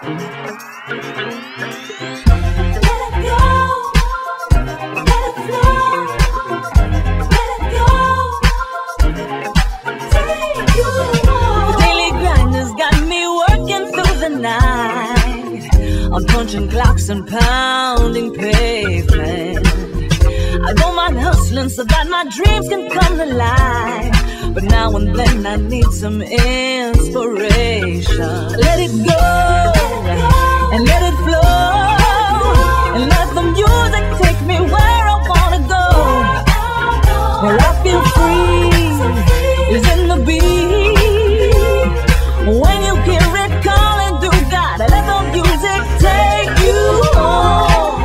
I'm punching clocks and pounding pavement. I don't mind hustling so that my dreams can come to life, but now and then I need some inspiration. Let it go and let it flow, and let the music take me where I wanna go. Where I feel free is in the beat. When you hear it calling through God, let the music take you home.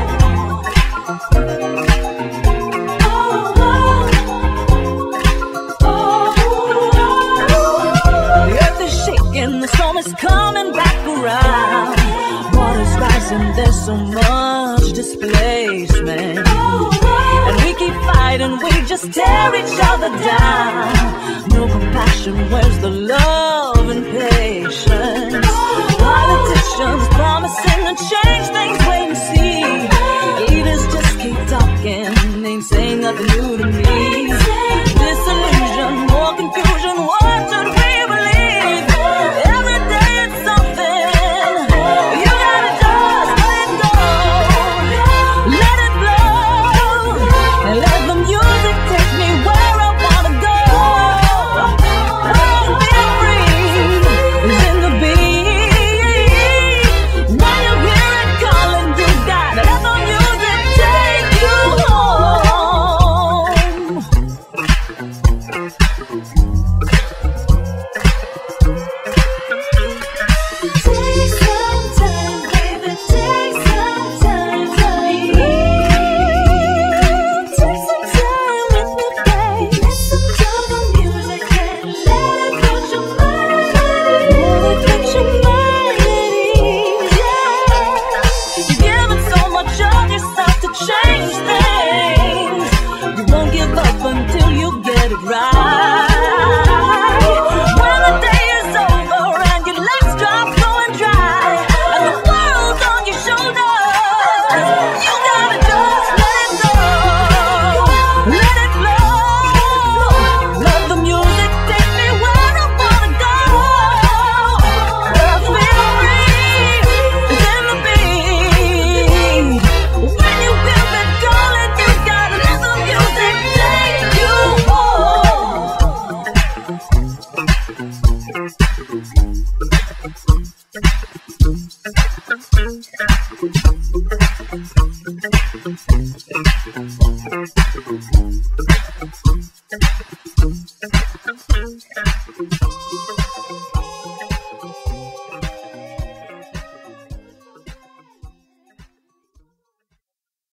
The earth is shaking, the storm is coming back around. Water's rising, there's so much displacement, and we keep fighting, we just tear each other down. No compassion, where's the love and patience? Politicians promising to change things, wait and see. Leaders just keep talking, ain't saying nothing new to me. Disillusion, more confusion, what should we believe? Every day it's something, you gotta just let it go. Let it flow, and let the music take me where I wanna go. Oh, feel free is in the beat. When you hear it calling to God, let the music take you home. Take some time, baby, take some time for me. Take some time with me, babe. Listen to the music and let it put your mind at ease. Let it put your mind at ease, yeah. You're giving so much of yourself to change things. You won't give up until you get it right. When the day is over and your last drop's going dry, and the world's on your shoulders, you gotta just let it go. Let it flow. Let the music take me where I wanna go. Where I feel free is in the beat. When you feel it calling, you gotta let the music take you home.